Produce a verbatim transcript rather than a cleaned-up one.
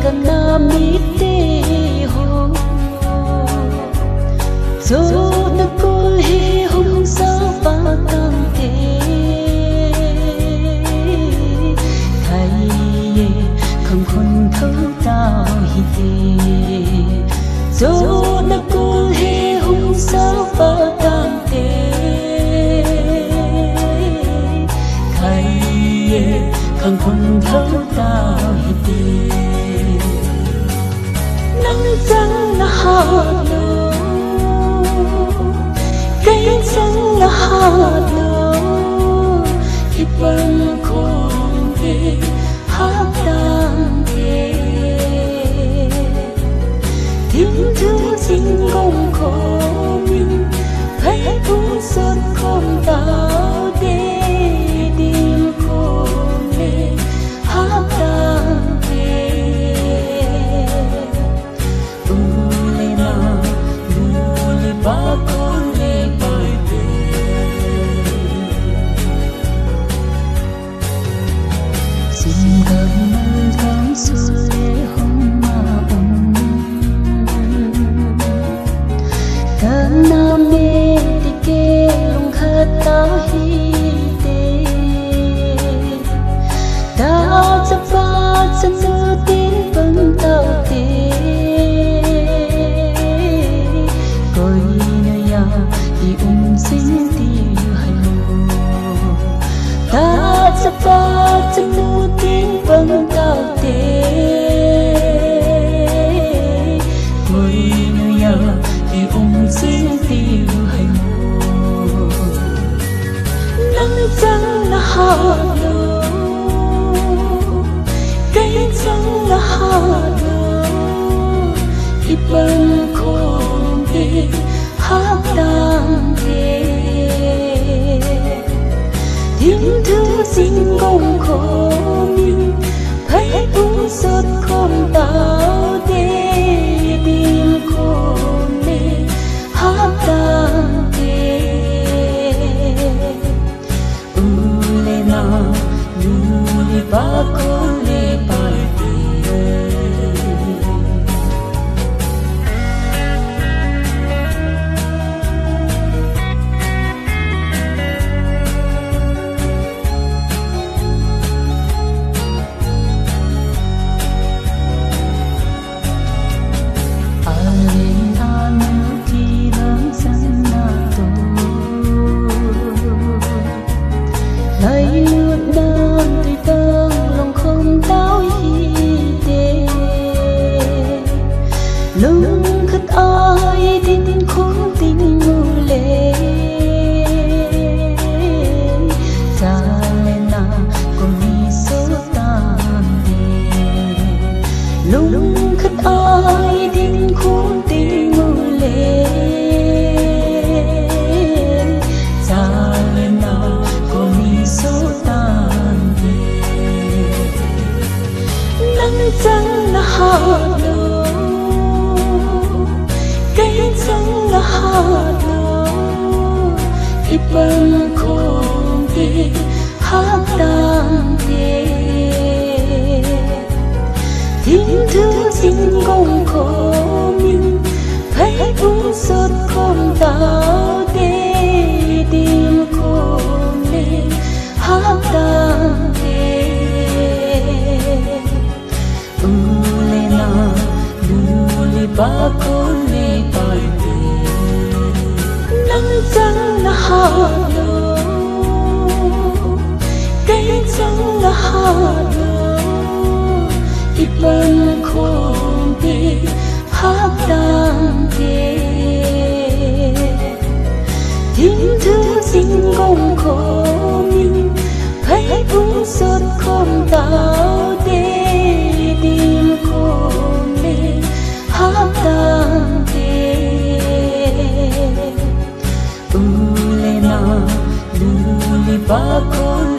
na mi te ho zo na kul he hung sa pa tang te thai ye không khôn thấu tao hi te zo na kul he hung sa pa tang te thai ye không khôn thấu tao hi te nắng trắng là hạt lúa cây trắng là hạt lúa khi băng khôn về hát tang thế tiếng thứ xin công khổ mình thấy cũng suốt không tao để đêm khôn về hát tang thế u lê na lu lê ba con lê bài về xin gặp mơ tháng xuân lê hồng mà ôm tháng năm mê đi kê lung khát tao hi tê ta chấp phá chân dư tiếng vâng tao tê coi nơi ya đi ung sinh tiêu hành lô ta chấp phá chân dư tiếng vâng tao tê coi nơi ya đi ung sinh tiêu hành lô nắng trắng là hạt lúa cây trắng là hạt lúa khi băng khôn về hát tang thế tiếng thứ xin công khổ mình thấy cũng suốt không tao để đêm khôn về hát tang thế u lê na lu lê ba con lê bài về lấy luôn đơn tùy tơ lòng không tao hi tê lung khất ai tin tin khốn tình mù lệ ra lên na còn đi số tan đê lung khất ai tin khốn tình mù lệ ra lên na còn đi số tan về nắng trắng là hạt lúa cây trắng là hạt lúa khi băng khôn về hát tang thế tiếng thứ xin công khổ mình thấy cũng suốt không tao để đêm khôn về hát tang thế u lê na lu lê ba con lê bài về nắng trắng là hạt lúa cây trắng là hạt lúa khi băng khôn về hát tang thế tiếng thứ xin công khổ mình thấy cũng suốt không tao để đêm khôn về hát tang thế u lê na lu lê ba con